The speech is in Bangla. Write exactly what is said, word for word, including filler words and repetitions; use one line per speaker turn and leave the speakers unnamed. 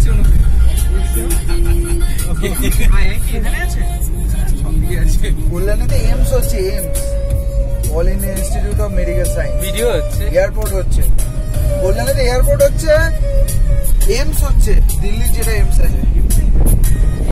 কল্যাণীতে এমস হচ্ছে, AIIMS all India institute of medical science.
Video হচ্ছে,
এয়ারপোর্ট হচ্ছে কল্যাণীতে, এয়ারপোর্ট হচ্ছে, এমস হচ্ছে দিল্লির যেটা এমস আছে।